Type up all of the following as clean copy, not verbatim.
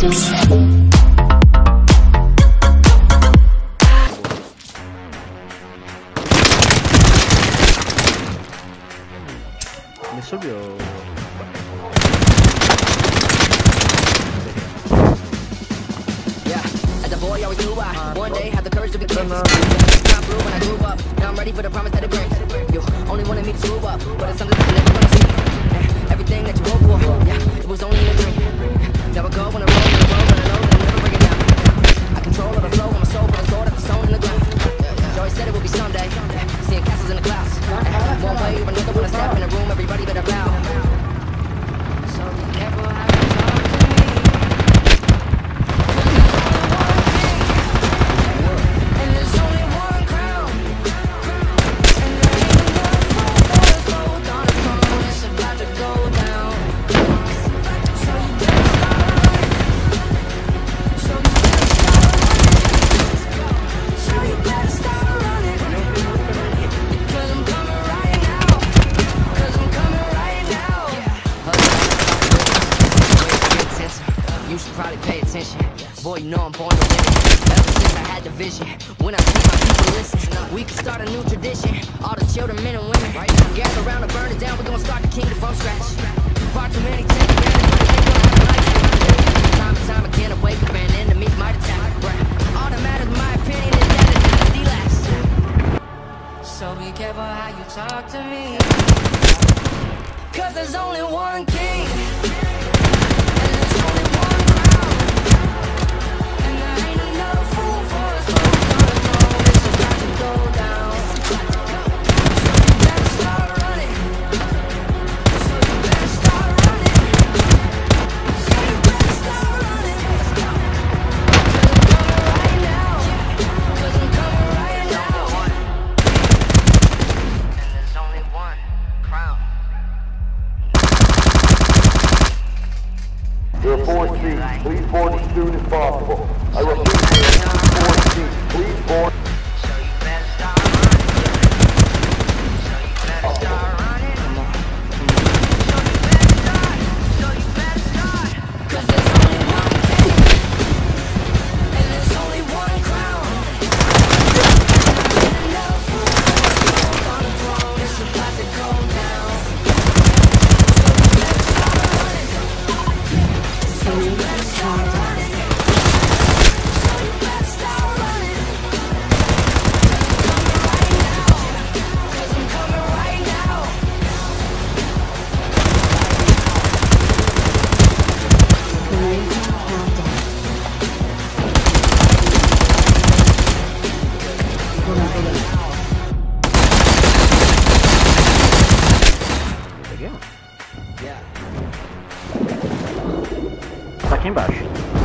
Chips. Me subió. Boy, always knew I one day had the courage to be king. Time flew when I grew up. Now I'm ready for the promise that it brings. You only wanted me to screw up, but it's something that you never gonna see. Everything that you hoped for, yeah, it was only in a dream. Now I go on a roll, and I know that I'm never bring it down. I control all the flow, I'm a soul, but a sword at the stone in the ground. She always said it would be someday, seeing castles in the clouds. One way or another, when I step in the room, everybody better bow. So be careful how you talk to me. You should probably pay attention. Boy, you know I'm born to win. Ever since I had the vision, when I see my people listen, we can start a new tradition. All the children, men and women, right now, gather around and burn it down. We're gonna start the kingdom from scratch. Far too many take together, but they don't have a life. Time and time again, I wake up and enemies might attack. All that matters, in my opinion, is that the dynasty lasts. So be careful how you talk to me, 'cause there's only one king. There are 4 seats. Please board as soon as possible. I repeat, there are 4 seats. Please board. So you better start running. So you better start running. So you better start. 'Cause there's only one king, and there's only one crown. And enough on the throne, it's about to go down. So you better start running. So you better start running. I'm coming right now. Tá aqui embaixo.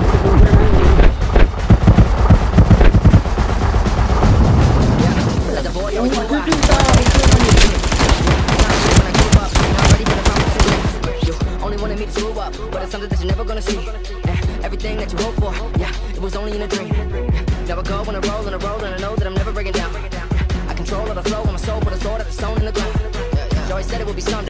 Only wanted me to screw up, but it's something that you're never gonna see. Everything that you hope for, yeah, it was only in a dream. Now I go on a roll, and I know that I'm never breaking down. I control all the flow, I'm a soul, but a sword at the stone in the ground. She always said it would be someday.